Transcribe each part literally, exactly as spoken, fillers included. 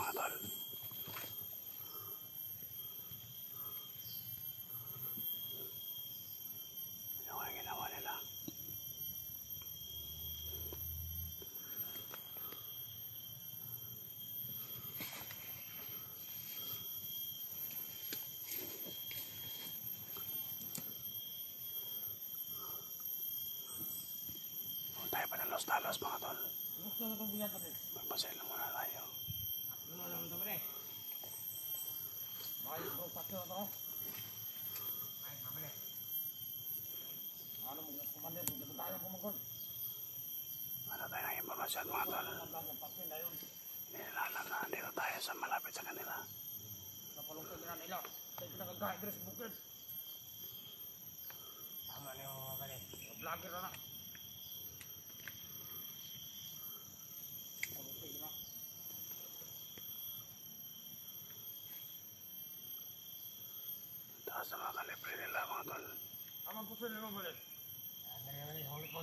mga tol. Yung ang ginawa nila. Tayo pa ng Los Talos mga tol. Magpasaya lang muna tayo. Ano naman ito pre? Baka yung pro patyo ito. Ay, mabili. Ano mo, kumandir, dito tayo kumagod. Ano tayo ng impormasyon mga tol? Hindi nila alam na dito tayo sa malapit sa kanila. Sa palungkod na nila. Tayo pinagagahit rin sa bukid. Tama niyo mga kani. Vlogger na na. Taas na mga kalibre nila mga tol. Amang puso nila mabalik. Ano naman yung hulikod.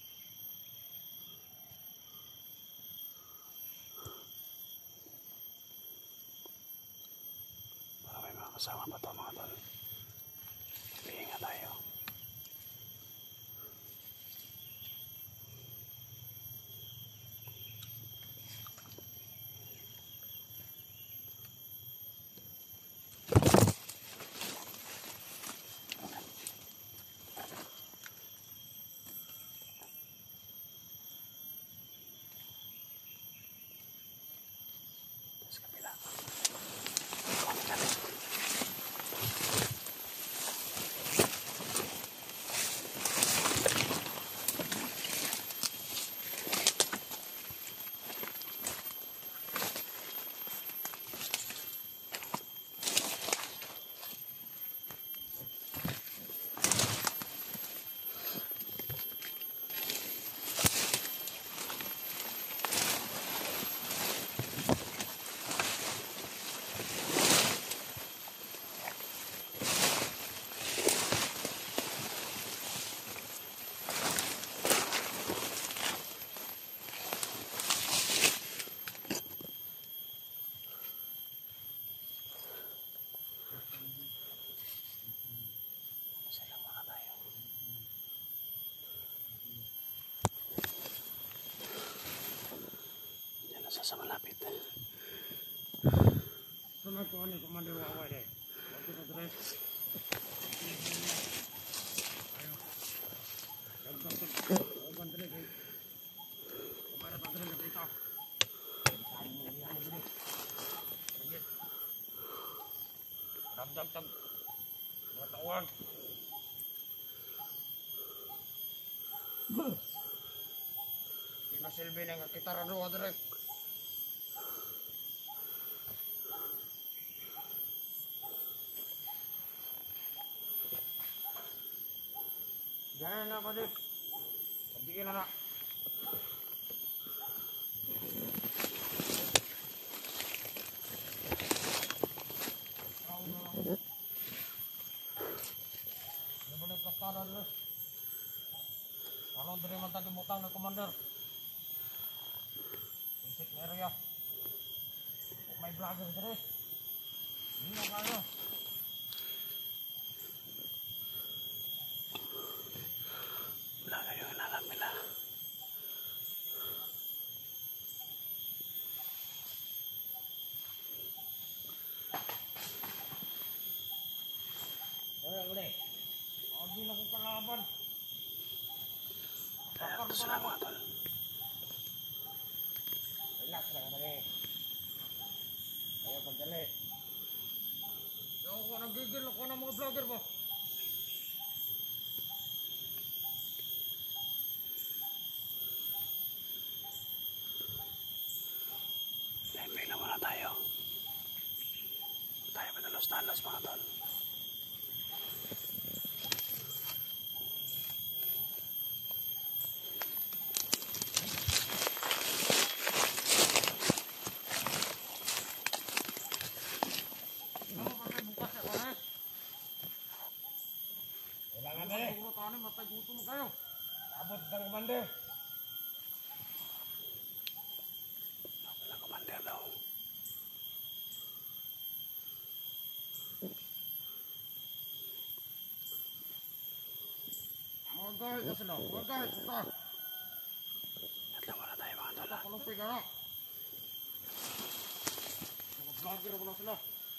Para may mga kasama pa ito mga tol. Mag-iingat tayo. Sa kapila. Kung natin. Masaya lang muna tayo. Yan na sa malapit. Sunod ko ano yung kumandir waway eh. Bakit na dress? Ayo. Dagdag-dag. Huwag dress eh. Kumara pa dress na dito. Saan mo yan eh gini. Sige. Dagdag-dag. Mga tawag. Di masilbi na nga kita rado ka dress. Ganyan na pa din. Sabihin na na. Ano ba nagkastada rin? Ano din naman tayo butang ng commander? Isip na area. May vlogger din rin. Hindi na kayo. Wala kayo inalam nila. Kaya ulit. Hindi na kong kalaban. Kaya ito sila mga tol. Relax na ka dali. Kaya pagdali. Yung ako nagigil ako ng mga vlogger mo. Limay na muna tayo. Tayo pa ng Los Talos mga tol. Matay-gutom mo kayo. Abot ng commander. Wala commander daw. Magkahit na sila. Magkahit na. At lang muna tayo mga tol. Kalumpi ka na. Mga vlogger mo lang sila.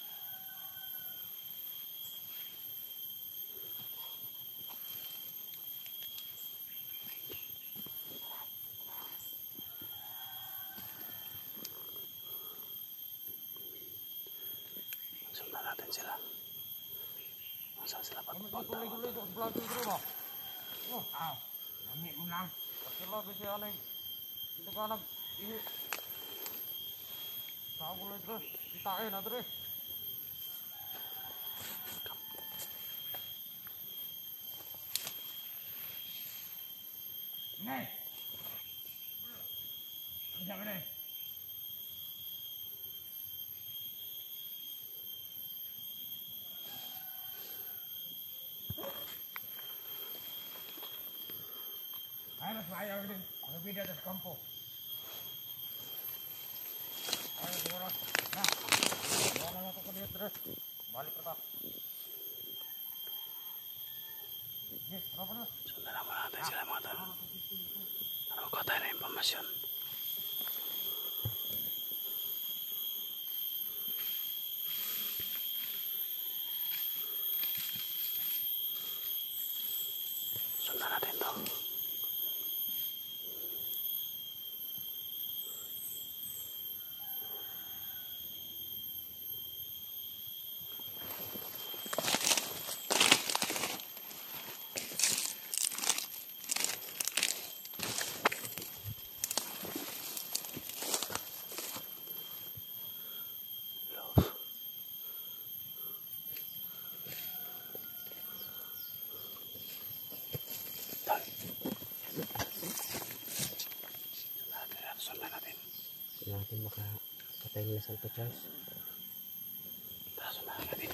Sundan natin sila. Kung saan sila pagpunta. Tuloy-tuloy ito. Vlogger ko ba? Oh, ah. Nangit mo lang. Pagkala kasi anay. Hindi ka nag... Saan ko lang ito. Itain na ito. Nay! Ang sabi na eh. Ay, mas maayaw din. Ang bida sa kampo. Ay, siguro. Na. Wala na ito ko dito. Balik ka ta. Yes, ano na? Sundan na muna natin sila mga tol. Para magkuha tayo ng impormasyon. Sundan natin to. Natin makapatay nila sa Alpha Charles. Tara, sundan natin.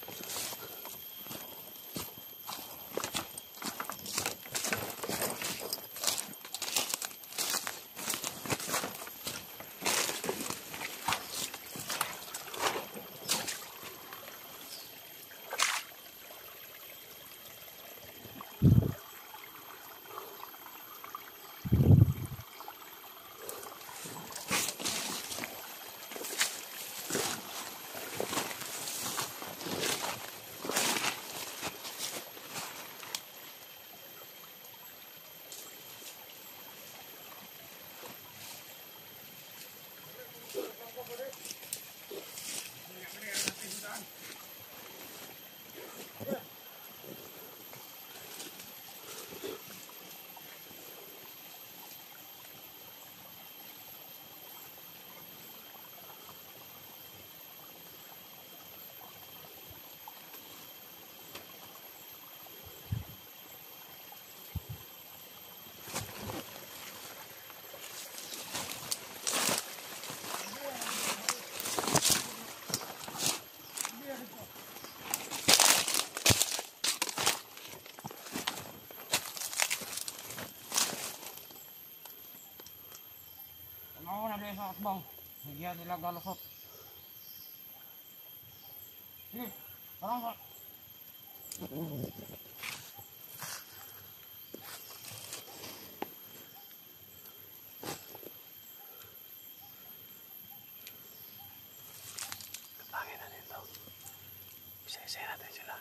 Sa asbang, hindi nila galusot. Sige, parang sa... Kapangin na dito. Isa-isay natin sila.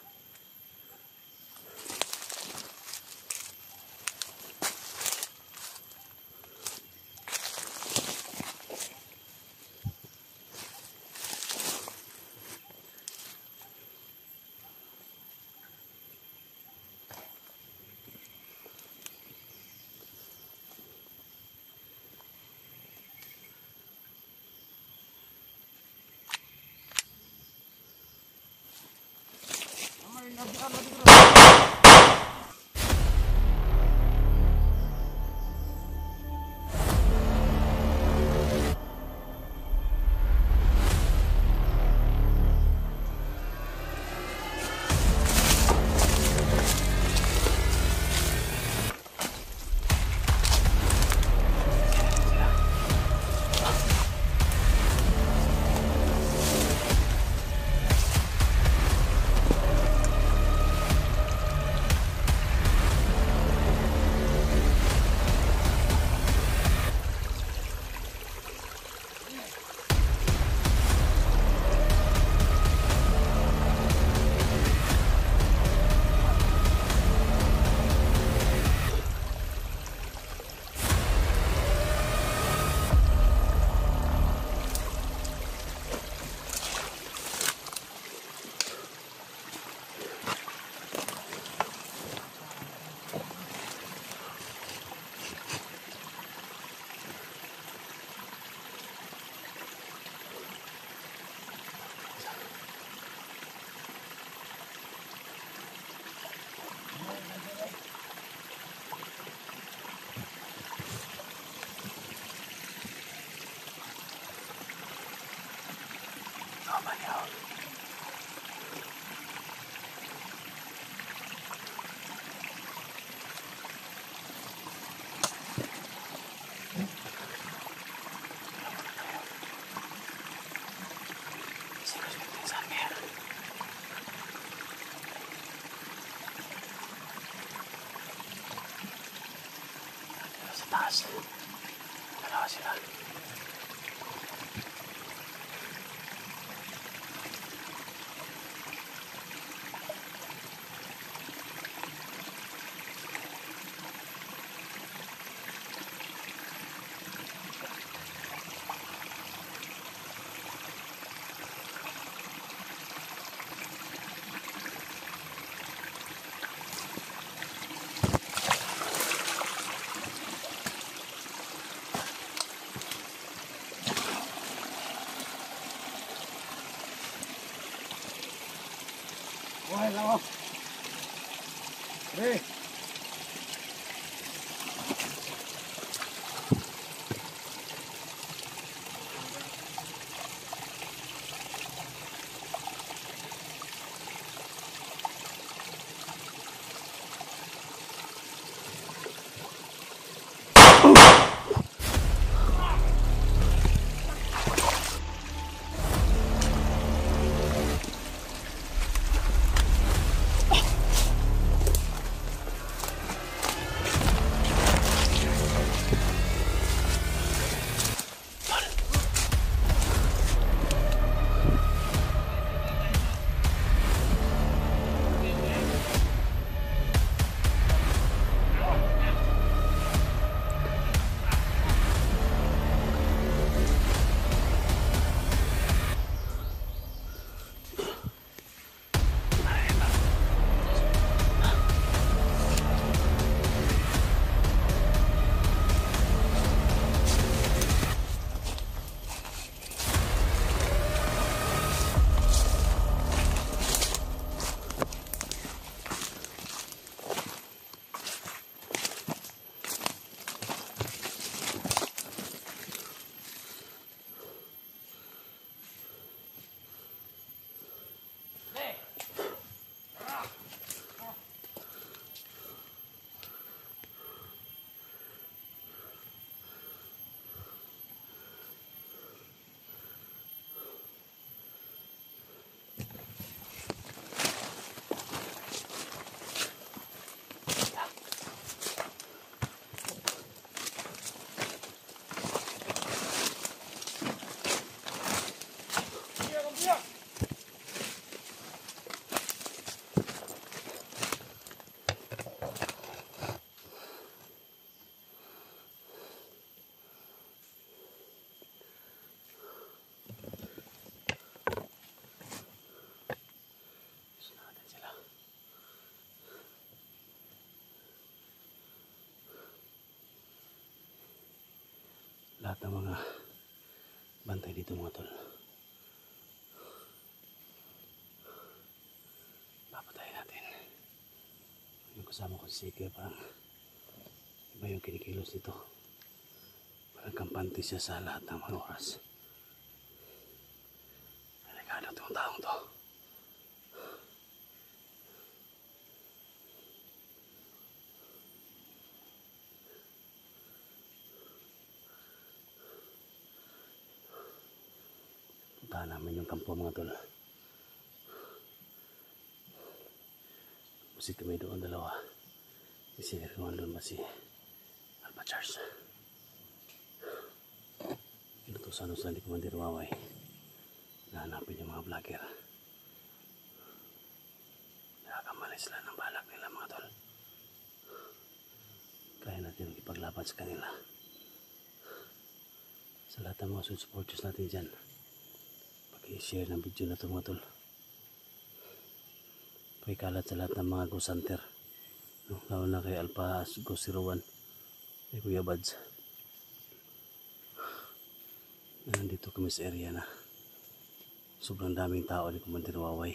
sila. Buhay lang ako. Pre. Lahat ng mga bantay dito mga tol, papatayin natin. Yung kasama ko si Sige, parang iba yung kinikilos dito. Parang kampante siya sa lahat ng mga oras. Delikado itong taong to. Puntahan namin yung kampo mga tol. Kasi kami doon dalawa. Si Erwan doon ba si Alpha Charles. Inutusan sa ni Commander Waway. Nahanapin yung mga vlogger. Nakakamali sila ng balak nila mga tol. Kaya natin ipaglaban sa kanila. Sa lahat ng mga supporters natin dyan, pag-i-share ng video na ito mga tol. Pakikalat sa lahat ng mga Ghost Hunter, no? Lalo na kay Alpha Ghost zero one, kay Kuya Bads. Nandito kami sa area na sobrang daming tao ni Commander Waway.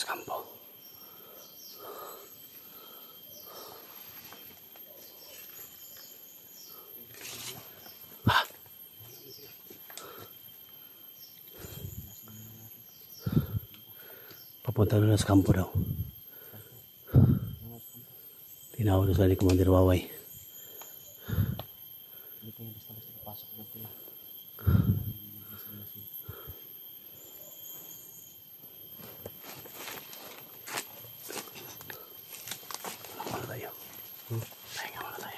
sa kampo. Ah! Papunta na sa kampo daw. Tinawag na sa ni Commander Waway. Hindi ko yung basta-basta papasok na ito. Ano muna tayo? Hmm? Pahinga muna tayo.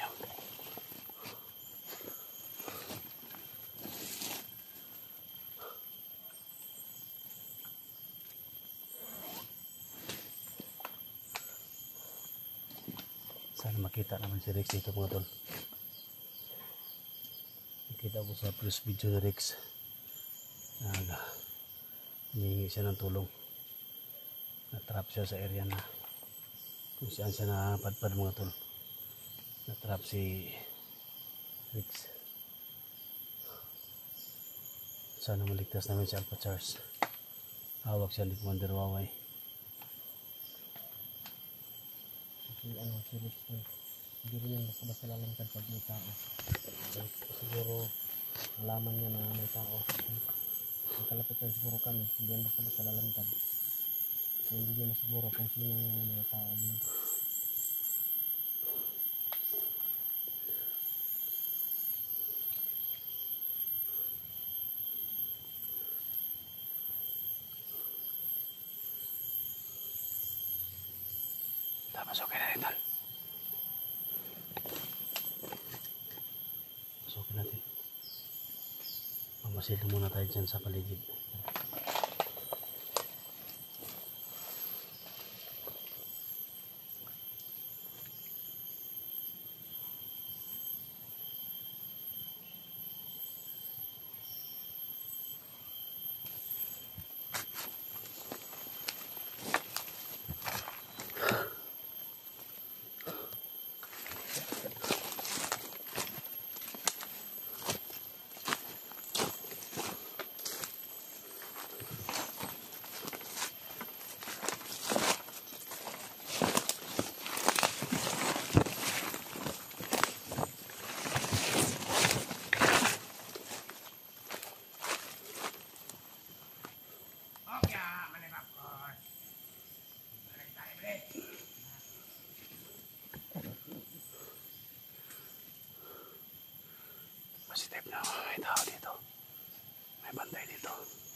Sana makita naman si Rex dito mga tol. Nakita ko sa first video ni Rex. Nag hihingi siya ng tulong. Natrap siya sa area na kung saan siya napadpad mga tol. Natrap si Rex. Sana maligtas namin si Alpha Charles. Hawak siya ni Commander Waway. Kasi ano, si Rex eh, hindi rin yung basta-basta lalamtad pag may tao. Kasi siguro, malaman niya na may tao. Ang kalapitan siguro kami, hindi yan basta-basta lalamtad. So, hindi niya masiguro kung sino yung may tao niya. Tapos okay na rin tol. Pasukin natin. Mamasil muna tayo dyan sa paligid. Positive na may tao dito. May bantay dito.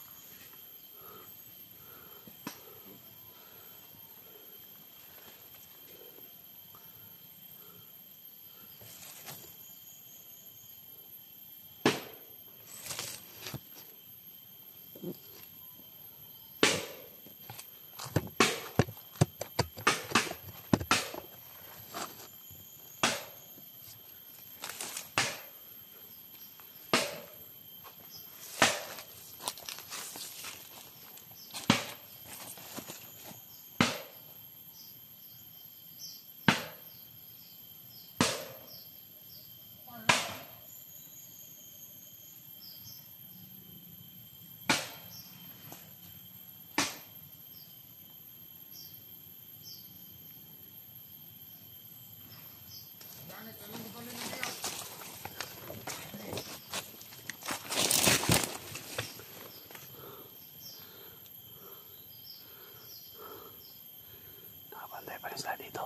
Nakabantay pa rin sila dito.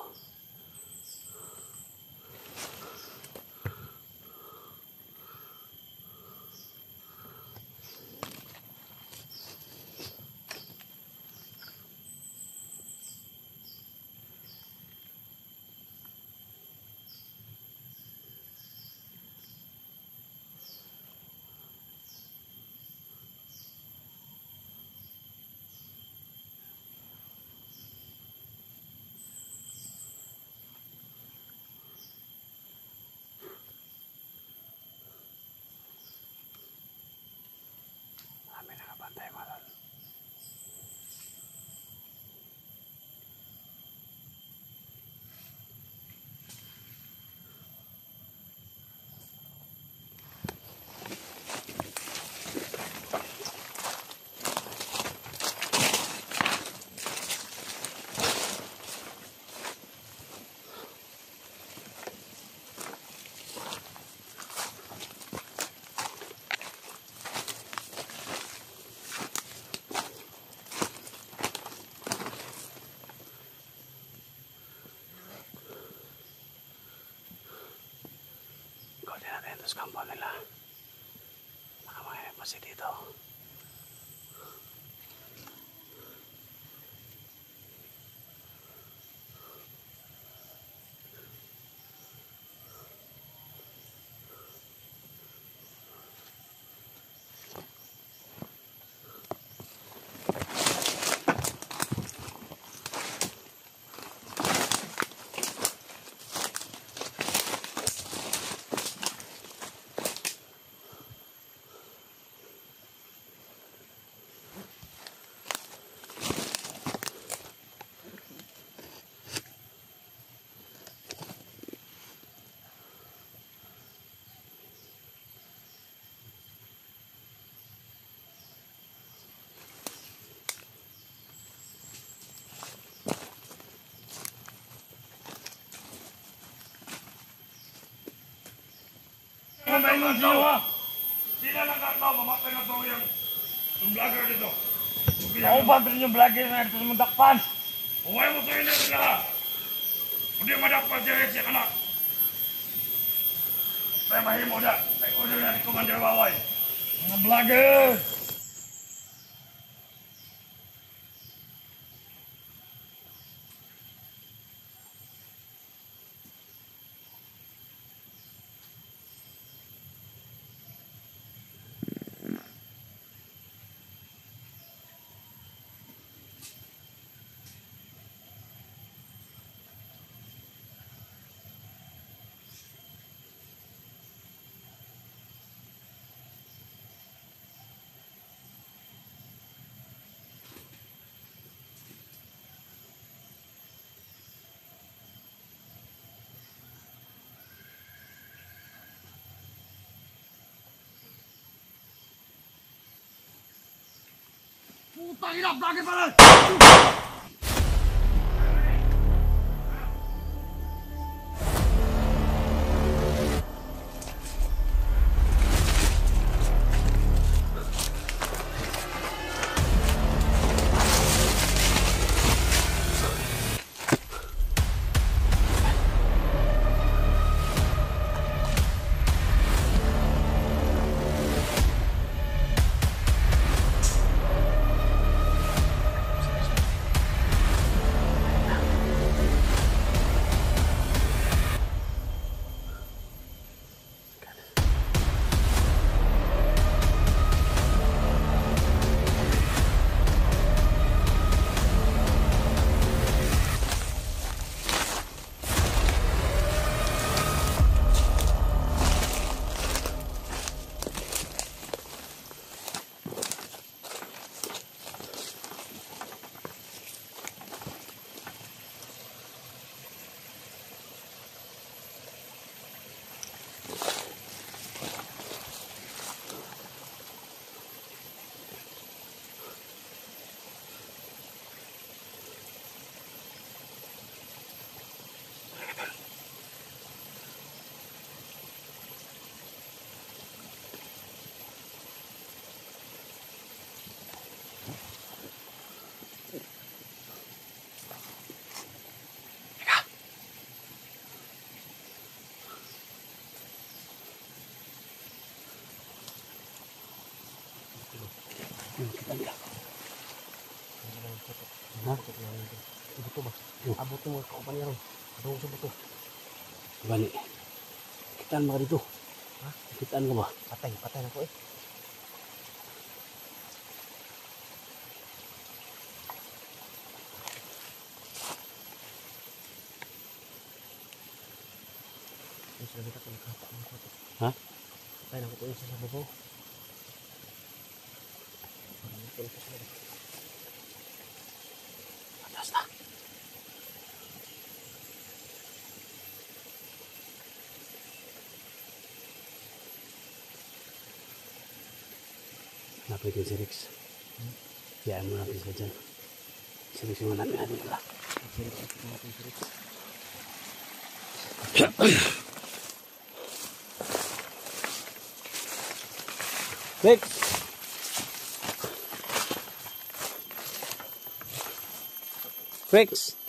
Ito sa compound nila. Baka may pasi dito. Maingon siya ha. Sila lang kakao, mamatay na ito yung yung vlogger dito. Ako ba rin yung vlogger na ito sa mundakpan? Huwag mo sa inyo sila ha. Hindi madakpan siya rin siya anak. Kaya mahimo na. Kaya ulo na ni Commander Waway. Mga vlogger! Putang ina, vlogger pa rin! Ha? Buto ba? Abot mo ka pa niya ron. Abot sa buto. Bani. Kitaan mo ka dito. Ha? Kitaan ka ba? Patay, patay na ko eh. Yung sila kita kung kapa mo ko. Ha? Patay na ko po isa sa babaw. Parang ito na sila. Atas na. Hanapin si Rex. Kiyaan mo natin sila dyan. Si Rex yung hanapin natin pala. Si Rex, ito natin si Rex. Rex! Rex!